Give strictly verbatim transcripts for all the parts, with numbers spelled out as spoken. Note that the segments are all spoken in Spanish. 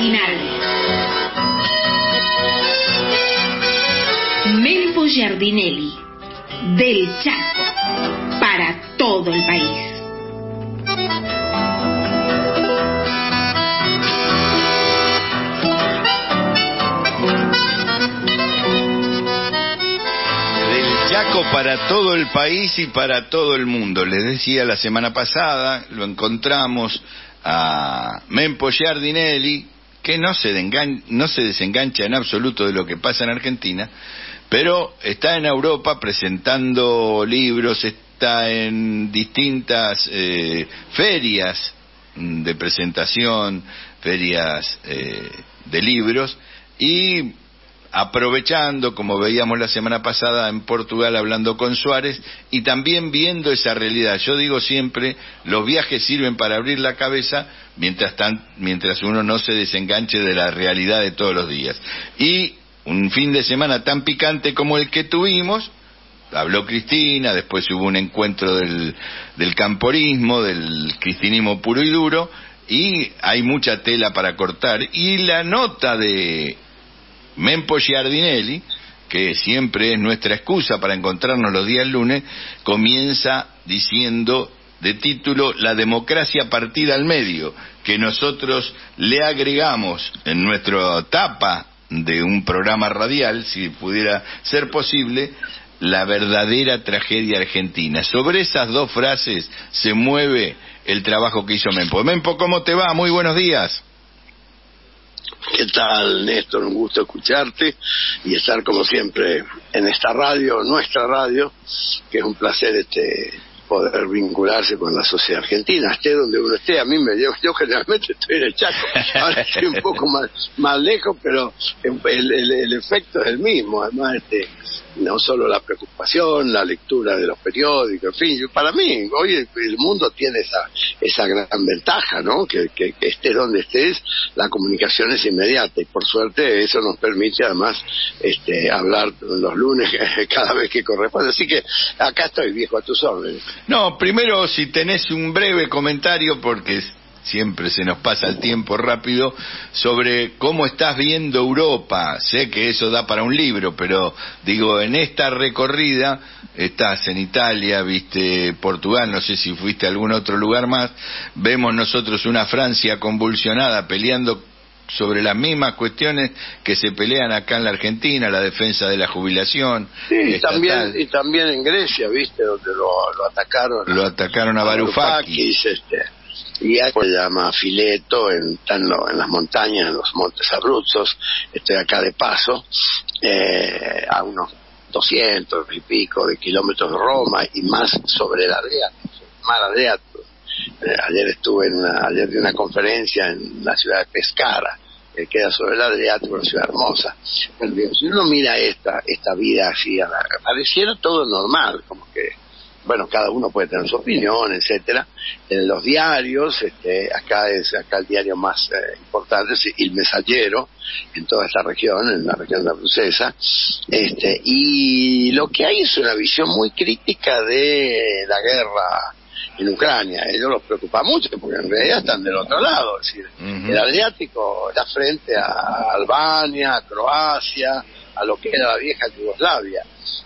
original. Mempo Giardinelli, del Chaco, para todo el país. Chaco para todo el país y para todo el mundo. Les decía la semana pasada, lo encontramos a Mempo Giardinelli, que no se, desengan- no se desengancha en absoluto de lo que pasa en Argentina, pero está en Europa presentando libros, está en distintas eh, ferias de presentación, ferias eh, de libros, y aprovechando, como veíamos la semana pasada en Portugal hablando con Suárez, y también viendo esa realidad. Yo digo siempre, los viajes sirven para abrir la cabeza mientras, tan, mientras uno no se desenganche de la realidad de todos los días. Y un fin de semana tan picante como el que tuvimos, habló Cristina, después hubo un encuentro del, del camporismo, del cristinismo puro y duro, y hay mucha tela para cortar. Y la nota de Mempo Giardinelli, que siempre es nuestra excusa para encontrarnos los días lunes, comienza diciendo de título la democracia partida al medio, que nosotros le agregamos en nuestra tapa de un programa radial, si pudiera ser posible, la verdadera tragedia argentina. Sobre esas dos frases se mueve el trabajo que hizo Mempo. Mempo, ¿cómo te va? Muy buenos días. ¿Qué tal, Néstor? Un gusto escucharte y estar como siempre en esta radio, nuestra radio, que es un placer este poder vincularse con la sociedad argentina, esté donde uno esté. A mí me yo, yo generalmente estoy en el Chaco, ahora estoy un poco más más lejos, pero el, el, el efecto es el mismo. Además, este no solo la preocupación, la lectura de los periódicos, en fin, yo, para mí hoy el, el mundo tiene esa esa gran ventaja, ¿no? Que, que, que estés donde estés, la comunicación es inmediata, y por suerte eso nos permite además este hablar los lunes cada vez que corresponde. Así que acá estoy, viejo, a tus órdenes. No, primero, si tenés un breve comentario, porque siempre se nos pasa el tiempo rápido, sobre cómo estás viendo Europa. Sé que eso da para un libro, pero digo, en esta recorrida, estás en Italia, viste Portugal, no sé si fuiste a algún otro lugar más, vemos nosotros una Francia convulsionada peleando sobre las mismas cuestiones que se pelean acá en la Argentina, la defensa de la jubilación. Sí, y también, y también en Grecia, viste, donde lo, lo atacaron. Lo atacaron a, a Varoufakis. Este, y ahí se llama Fileto, en, en las montañas, en los montes Abruzos. Estoy acá de paso, eh, a unos doscientos y pico de kilómetros de Roma, y más sobre el Adriático, el mar Adriático. Eh, ayer estuve en una, ayer di una conferencia en la ciudad de Pescara, que queda sobre el Adriático, una ciudad hermosa. Pero digo, si uno mira esta esta vida así, a la, pareciera todo normal, como que, bueno, cada uno puede tener su opinión, etcétera. En los diarios, este, acá es acá el diario más eh, importante es El Messaggero, en toda esta región, en la región de la Francesa, este, y lo que hay es una visión muy crítica de la guerra en Ucrania. A ellos los preocupa mucho porque en realidad están del otro lado, es decir, uh-huh. El Adriático está frente a Albania, a Croacia, a lo que era la vieja Yugoslavia,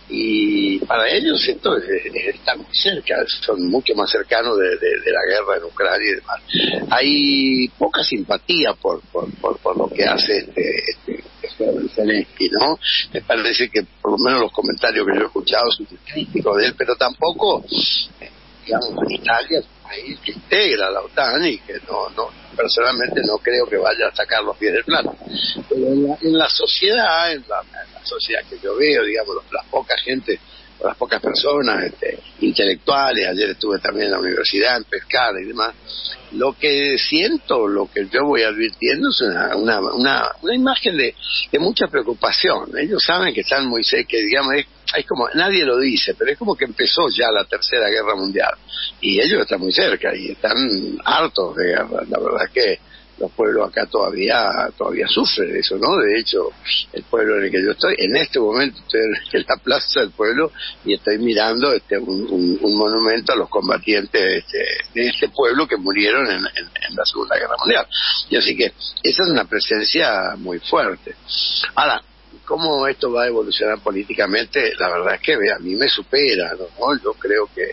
y para ellos esto es, es, está muy cerca, son mucho más cercanos de, de, de la guerra en Ucrania y demás. Hay poca simpatía por por, por, por lo que hace este, este, este Zelensky, ¿no? Me parece que por lo menos los comentarios que yo he escuchado son críticos de él, pero tampoco, digamos, Italia es un país que integra la OTAN y que no, no personalmente no creo que vaya a sacar los pies del plato. Pero en la, en la sociedad, en la, en la sociedad que yo veo, digamos, las pocas gente, las pocas personas este, intelectuales, ayer estuve también en la universidad, en Pescara y demás, lo que siento, lo que yo voy advirtiendo es una una, una, una imagen de, de mucha preocupación. Ellos saben que están muy cerca, digamos, es, es como, nadie lo dice, pero es como que empezó ya la Tercera Guerra Mundial, y ellos están muy cerca y están hartos de guerra. La verdad que los pueblos acá todavía todavía sufren eso, ¿no? De hecho, el pueblo en el que yo estoy, en este momento estoy en la plaza del pueblo y estoy mirando este un, un, un monumento a los combatientes de este, de este pueblo que murieron en, en, en la Segunda Guerra Mundial. Y así que esa es una presencia muy fuerte. Ahora, ¿cómo esto va a evolucionar políticamente? La verdad es que a mí me supera, ¿no? Yo creo que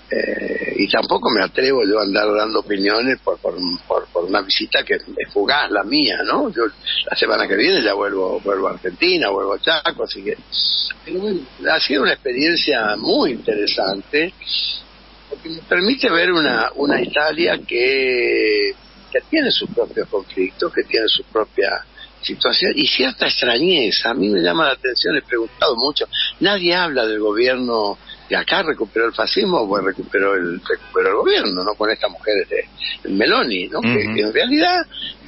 Eh, y tampoco me atrevo yo a andar dando opiniones por por, por, por una visita que es fugaz la mía, ¿no? Yo la semana que viene ya vuelvo vuelvo a Argentina, vuelvo a Chaco, así que pero bueno, ha sido una experiencia muy interesante porque me permite ver una una Italia que que tiene sus propios conflictos, que tiene su propia situación y cierta extrañeza. A mí me llama la atención, he preguntado mucho, nadie habla del gobierno de acá, recuperó el fascismo o recuperó el recuperó el gobierno, ¿no? Con estas mujeres de, de Meloni, ¿no? Uh-huh. que, que en realidad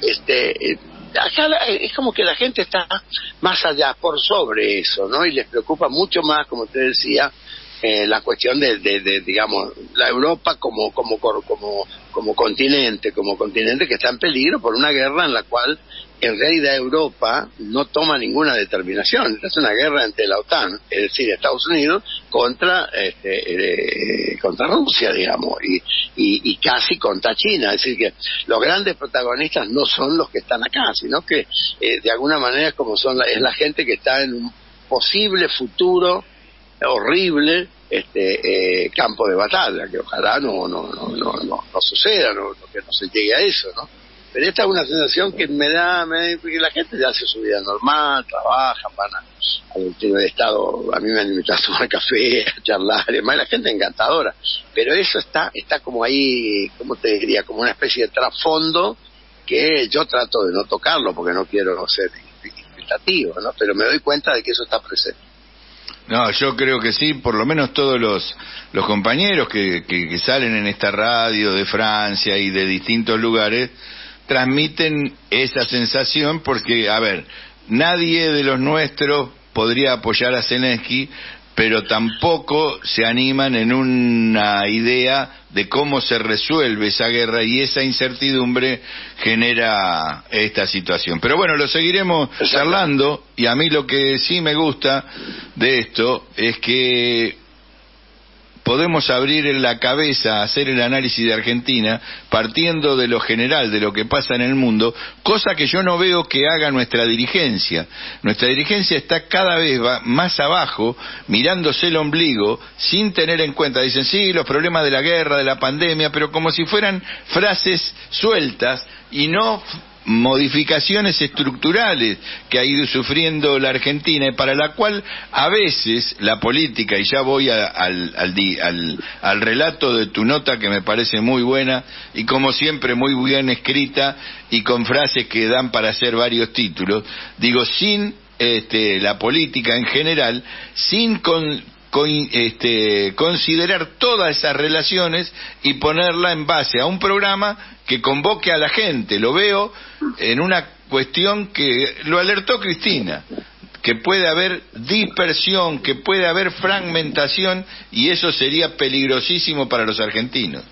este acá la, es como que la gente está más allá, por sobre eso, ¿no? Y les preocupa mucho más, como te decía, eh, la cuestión de, de, de, digamos, la Europa como como como como continente, como continente que está en peligro por una guerra en la cual en realidad Europa no toma ninguna determinación. Es una guerra entre la OTAN, es decir, Estados Unidos, contra este, eh, contra Rusia, digamos, y, y, y casi contra China. Es decir, que los grandes protagonistas no son los que están acá, sino que eh, de alguna manera es como son la, es la gente que está en un posible futuro horrible este eh, campo de batalla, que ojalá no no no no no, no suceda, no, no, que no se llegue a eso, ¿no? Pero esta es una sensación que me da, me, que la gente ya hace su vida normal, trabaja, van a, al último de estado, a mí me han invitado a tomar café, a charlar, además la gente encantadora, pero eso está está como ahí, ¿cómo te diría? Como una especie de trasfondo que yo trato de no tocarlo porque no quiero ser interpretativo, ¿no? Pero me doy cuenta de que eso está presente. No, yo creo que sí, por lo menos todos los los compañeros que, que, que salen en esta radio de Francia y de distintos lugares transmiten esa sensación porque, a ver, nadie de los nuestros podría apoyar a Zelensky, pero tampoco se animan en una idea de cómo se resuelve esa guerra y esa incertidumbre genera esta situación. Pero bueno, lo seguiremos charlando y a mí lo que sí me gusta de esto es que podemos abrir en la cabeza, hacer el análisis de Argentina, partiendo de lo general, de lo que pasa en el mundo, cosa que yo no veo que haga nuestra dirigencia. Nuestra dirigencia está cada vez más abajo, mirándose el ombligo, sin tener en cuenta, dicen, sí, los problemas de la guerra, de la pandemia, pero como si fueran frases sueltas y no modificaciones estructurales que ha ido sufriendo la Argentina y para la cual a veces la política, y ya voy a, al, al, al, al relato de tu nota que me parece muy buena y como siempre muy bien escrita y con frases que dan para hacer varios títulos, digo, sin este, la política en general, sin con Con, este, considerar todas esas relaciones y ponerla en base a un programa que convoque a la gente. Lo veo en una cuestión que lo alertó Cristina, que puede haber dispersión, que puede haber fragmentación y eso sería peligrosísimo para los argentinos.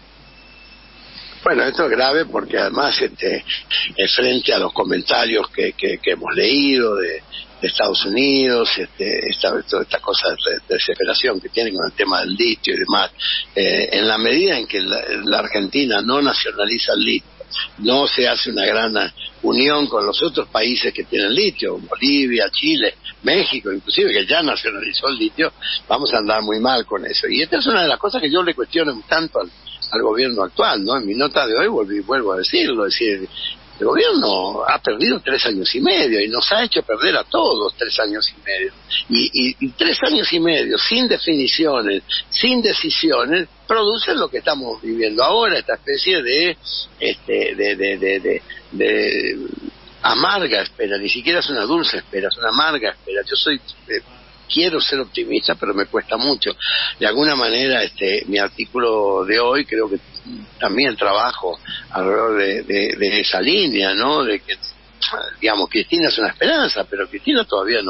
Bueno, esto es grave porque además este, frente a los comentarios que, que, que hemos leído de de Estados Unidos, este, esta, toda esta cosa de, de desesperación que tienen con el tema del litio y demás, eh, en la medida en que la, la Argentina no nacionaliza el litio, no se hace una gran unión con los otros países que tienen litio, Bolivia, Chile, México, inclusive, que ya nacionalizó el litio, vamos a andar muy mal con eso. Y esta es una de las cosas que yo le cuestiono un tanto al, al gobierno actual, ¿no? En mi nota de hoy volví, vuelvo a decirlo, es decir, el gobierno ha perdido tres años y medio y nos ha hecho perder a todos tres años y medio. Y, y, y tres años y medio sin definiciones, sin decisiones, producen lo que estamos viviendo ahora, esta especie de, este, de, de, de, de, de amarga espera. Ni siquiera es una dulce espera, es una amarga espera. Yo soy... Eh, quiero ser optimista, pero me cuesta mucho. De alguna manera, este, mi artículo de hoy creo que también trabajo alrededor de, de, de esa línea, ¿no? De que, digamos, Cristina es una esperanza, pero Cristina todavía no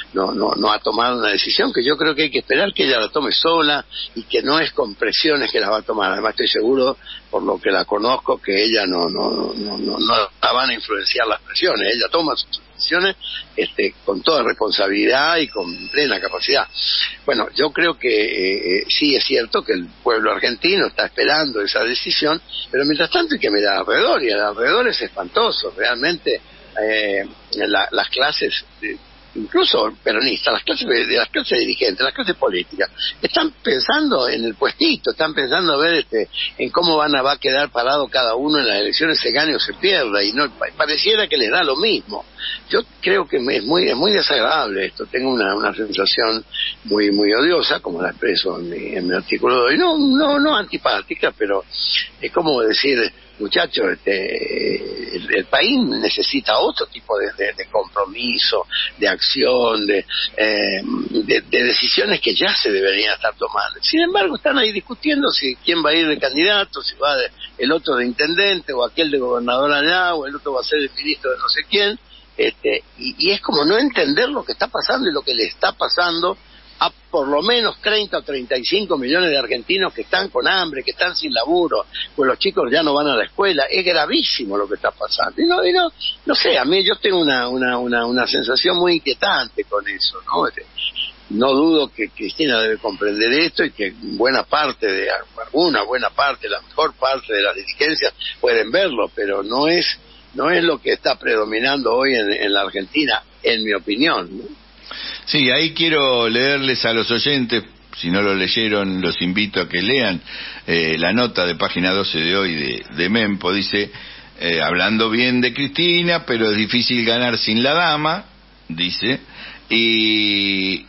no, no, no ha tomado una decisión que yo creo que hay que esperar que ella la tome sola y que no es con presiones que la va a tomar. Además estoy seguro, por lo que la conozco, que ella no, no, no, no, no la van a influenciar las presiones. Ella toma sus decisiones este, con toda responsabilidad y con plena capacidad. Bueno, yo creo que eh, sí es cierto que el pueblo argentino está esperando esa decisión, pero mientras tanto hay que mirar alrededor, y el alrededor es espantoso. Realmente eh, la, las clases, eh, incluso peronistas, las clases de las clases dirigentes, las clases políticas, están pensando en el puestito, están pensando a ver este, en cómo van a va a quedar parado cada uno en las elecciones, se gane o se pierda, y no pareciera que les da lo mismo. Yo creo que es muy es muy desagradable esto. Tengo una, una sensación muy muy odiosa, como la expreso en mi, en mi artículo de hoy, no no no antipática, pero es como decir, muchachos, este, el, el país necesita otro tipo de, de, de compromiso, de acción, de, eh, de, de decisiones que ya se deberían estar tomando. Sin embargo, están ahí discutiendo si quién va a ir de candidato, si va de, el otro de intendente, o aquel de gobernador allá, o el otro va a ser el ministro de no sé quién. Este, y, y es como no entender lo que está pasando y lo que le está pasando a por lo menos treinta o treinta y cinco millones de argentinos que están con hambre, que están sin laburo, pues los chicos ya no van a la escuela. Es gravísimo lo que está pasando. Y no, y no, no sé, a mí yo tengo una, una, una, una sensación muy inquietante con eso, ¿no? Este, no dudo que Cristina debe comprender esto y que buena parte de, alguna buena parte, la mejor parte de las dirigencias pueden verlo, pero no es no es lo que está predominando hoy en, en la Argentina, en mi opinión, ¿no? Sí, ahí quiero leerles a los oyentes, si no lo leyeron, los invito a que lean eh, la nota de página doce de hoy de, de Mempo. Dice, eh, hablando bien de Cristina, pero es difícil ganar sin la dama, dice, y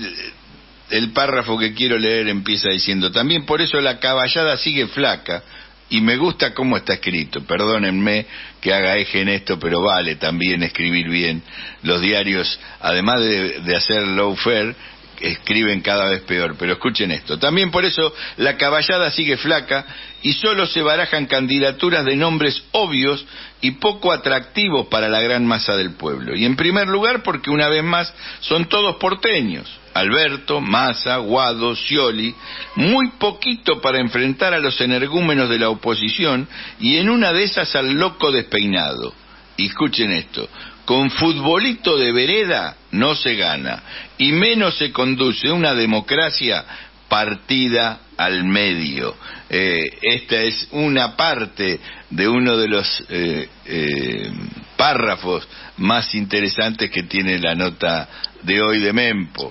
el párrafo que quiero leer empieza diciendo, también por eso la caballada sigue flaca, y me gusta cómo está escrito. Perdónenme que haga eje en esto, pero vale también escribir bien. Los diarios, además de, de hacer lawfare, escriben cada vez peor. Pero escuchen esto. También por eso la caballada sigue flaca y solo se barajan candidaturas de nombres obvios y poco atractivos para la gran masa del pueblo. Y en primer lugar porque una vez más son todos porteños. Alberto, Massa, Guado, Scioli, muy poquito para enfrentar a los energúmenos de la oposición y en una de esas al loco despeinado. Y escuchen esto, con futbolito de vereda no se gana y menos se conduce una democracia partida al medio. Eh, esta es una parte de uno de los eh, eh, párrafos más interesantes que tiene la nota de hoy de Mempo.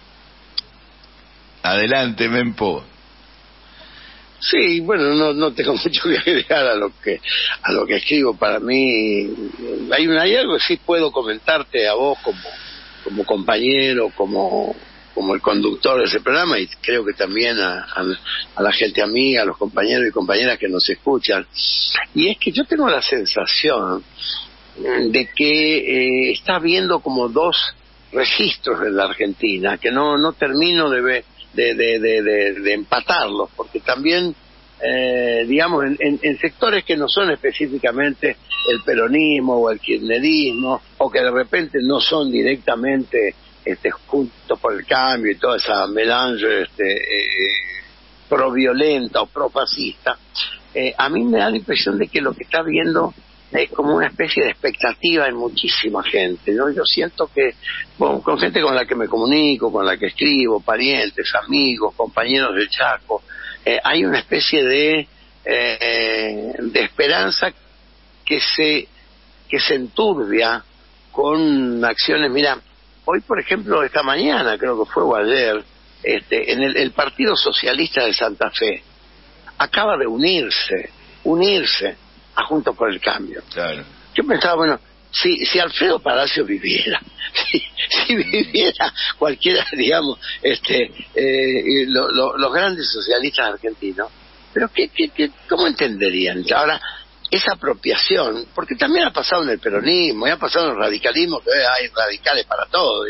Adelante, Mempo. Sí, bueno, no no tengo mucho que agregar a lo que a lo que escribo. Para mí hay, una, hay algo que sí puedo comentarte a vos como como compañero, como como el conductor de ese programa, y creo que también a, a, a la gente amiga, a los compañeros y compañeras que nos escuchan. Y es que yo tengo la sensación de que eh, está habiendo como dos registros en la Argentina que no no termino de ver De, de, de, de, de empatarlos, porque también, eh, digamos, en, en, en sectores que no son específicamente el peronismo o el kirchnerismo, o que de repente no son directamente este, Juntos por el Cambio y toda esa melange este, eh, pro-violenta o pro-fascista, eh, a mí me da la impresión de que lo que está viendo es como una especie de expectativa en muchísima gente, ¿no? Yo siento que bueno, con gente con la que me comunico, con la que escribo, parientes, amigos, compañeros del Chaco, eh, hay una especie de eh, de esperanza que se que se enturbia con acciones. Mira, hoy por ejemplo, esta mañana creo que fue o ayer, este, en el, el Partido Socialista de Santa Fe acaba de unirse, unirse a Juntos por el Cambio. Claro. Yo pensaba, bueno, si si Alfredo Palacio viviera, si, si viviera cualquiera, digamos, este, eh, lo, lo, los grandes socialistas argentinos, pero qué, qué, qué, ¿cómo entenderían? Ahora, esa apropiación, porque también ha pasado en el peronismo, y ha pasado en el radicalismo, que hay radicales para todo, digo.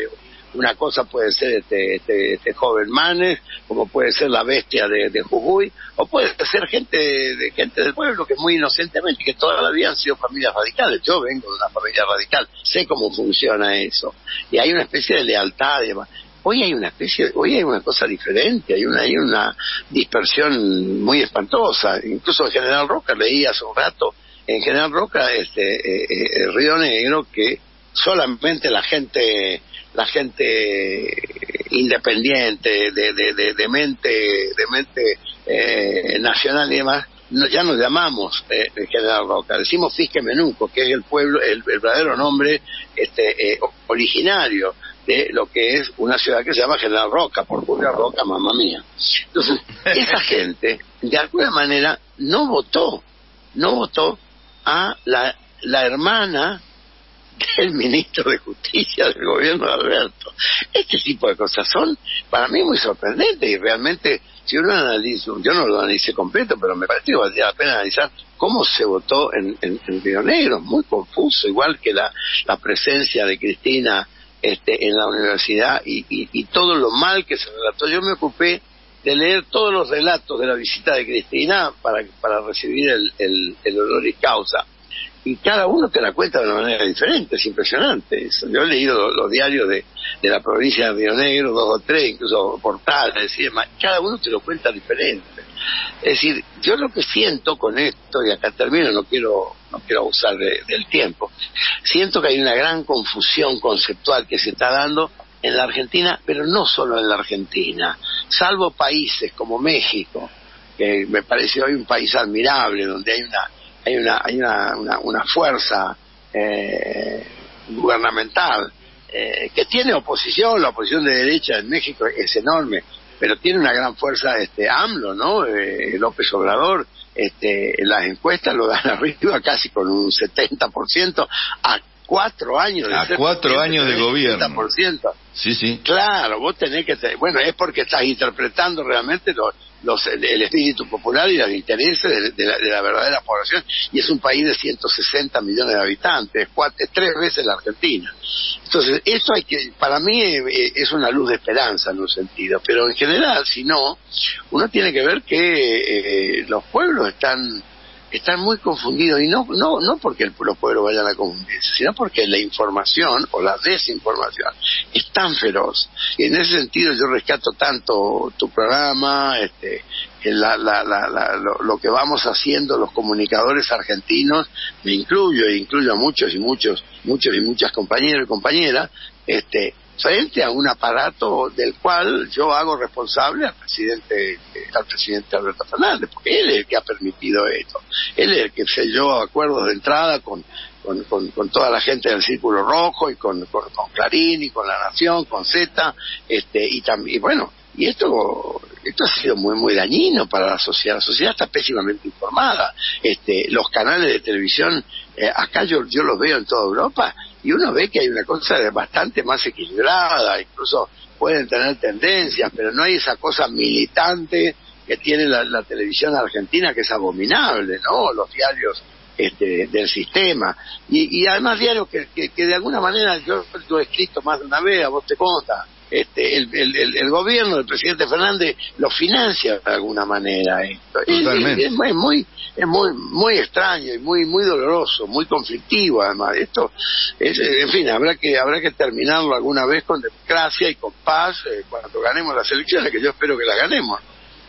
Una cosa puede ser este, este, este joven Manes, como puede ser la bestia de, de Jujuy, o puede ser gente de gente del pueblo que muy inocentemente, que toda la vida han sido familias radicales. Yo vengo de una familia radical, sé cómo funciona eso, y hay una especie de lealtad y demás. Hoy hay una especie, hoy hay una cosa diferente, hay una, hay una dispersión muy espantosa. Incluso en General Roca, leí hace un rato, en General Roca, este, eh, eh, Río Negro, que solamente la gente la gente independiente de, de, de, de mente de mente eh, nacional y demás, no, ya nos llamamos eh, General Roca, decimos Fisque Menuco, que es el pueblo, el, el verdadero nombre este eh, originario de lo que es una ciudad que se llama General Roca, por Julia Roca, mamá mía. Entonces, esa gente, de alguna manera, no votó, no votó a la, la hermana del ministro de Justicia del gobierno de Alberto. Este tipo de cosas son para mí muy sorprendentes, y realmente si uno analiza, yo no lo analicé completo, pero me parece que valdría la pena analizar cómo se votó en, en, en Río Negro, muy confuso, igual que la, la presencia de Cristina este, en la universidad y, y, y todo lo mal que se relató. Yo me ocupé de leer todos los relatos de la visita de Cristina para, para recibir el, el, el honoris causa. Y cada uno te la cuenta de una manera diferente, es impresionante eso. Yo he leído los, los diarios de, de la provincia de Río Negro, dos o tres, incluso portales y demás, cada uno te lo cuenta diferente. Es decir, yo lo que siento con esto, y acá termino, no quiero no quiero abusar de, del tiempo, siento que hay una gran confusión conceptual que se está dando en la Argentina, pero no solo en la Argentina, salvo países como México, que me parece hoy un país admirable, donde hay una hay una hay una una, una fuerza eh, gubernamental eh, que tiene oposición. La oposición de derecha en México es enorme, pero tiene una gran fuerza este AMLO, ¿no? Eh, López Obrador, este en las encuestas lo dan arriba casi con un setenta por ciento a cuatro años de a cuatro años de gobierno. setenta por ciento. Sí, sí. Claro, vos tenés que bueno, es porque estás interpretando realmente los Los, el, el espíritu popular y los intereses de, de, la, de la verdadera población, y es un país de ciento sesenta millones de habitantes, cuatro, tres veces la Argentina. Entonces, eso hay que, para mí eh, es una luz de esperanza en un sentido, pero en general, si no, uno tiene que ver que eh, los pueblos están están muy confundidos, y no no no porque el, los pueblos vayan a confundirse, sino porque la información o la desinformación es tan feroz. Y en ese sentido yo rescato tanto tu programa, este la, la, la, la, lo, lo que vamos haciendo los comunicadores argentinos, me incluyo e incluyo a muchos y muchos muchos y muchas compañeros y compañeras, este frente a un aparato del cual yo hago responsable al presidente al presidente Alberto Fernández, porque él es el que ha permitido esto, él es el que selló acuerdos de entrada con con, con, con toda la gente del Círculo Rojo y con, con, con Clarín y con La Nación, con Z, este y también, y bueno, y esto esto ha sido muy muy dañino para la sociedad. La sociedad está pésimamente informada. Este los canales de televisión eh, acá yo yo los veo en toda Europa, y uno ve que hay una cosa bastante más equilibrada, incluso pueden tener tendencias, pero no hay esa cosa militante que tiene la, la televisión argentina, que es abominable, ¿no? Los diarios este, del sistema, y, y además diarios que, que, que de alguna manera, yo lo he escrito más de una vez, a vos te consta, este, el, el, el, el gobierno del presidente Fernández lo financia de alguna manera. Esto. Totalmente. Es, es, es muy es muy muy extraño y muy muy doloroso, muy conflictivo además. Esto es, en fin, habrá que habrá que terminarlo alguna vez con democracia y con paz eh, cuando ganemos las elecciones, que yo espero que las ganemos.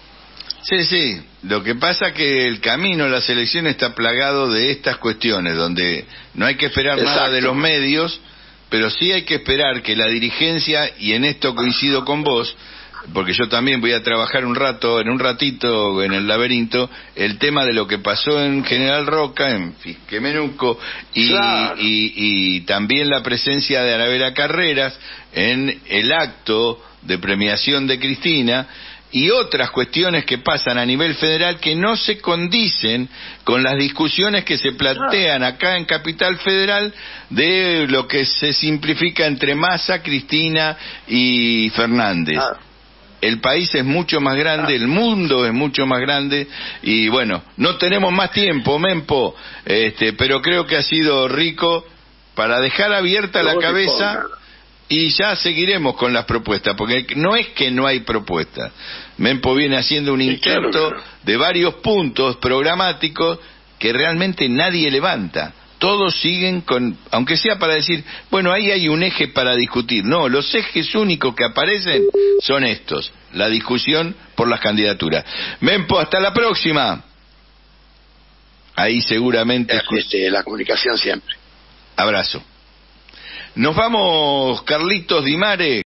Sí, sí. Lo que pasa es que el camino a las elecciones está plagado de estas cuestiones, donde no hay que esperar Exacto. nada de los medios, pero sí hay que esperar que la dirigencia, y en esto coincido con vos, porque yo también voy a trabajar un rato, en un ratito en el laberinto, el tema de lo que pasó en General Roca, en Fisque Menuco, y, claro. y, y también la presencia de Anabela Carreras en el acto de premiación de Cristina, y otras cuestiones que pasan a nivel federal que no se condicen con las discusiones que se plantean acá en Capital Federal de lo que se simplifica entre Massa, Cristina y Fernández. Ah. El país es mucho más grande, el mundo es mucho más grande, y bueno, no tenemos más tiempo, Mempo, este, pero creo que ha sido rico para dejar abierta la cabeza y ya seguiremos con las propuestas, porque no es que no hay propuestas. Mempo viene haciendo un Sí, intento claro, claro. de varios puntos programáticos que realmente nadie levanta. Todos siguen con, aunque sea para decir, bueno, ahí hay un eje para discutir. No, los ejes únicos que aparecen son estos, la discusión por las candidaturas. Mempo, hasta la próxima. Ahí seguramente... Este, la comunicación siempre. Abrazo. Nos vamos, Carlitos Di Mare.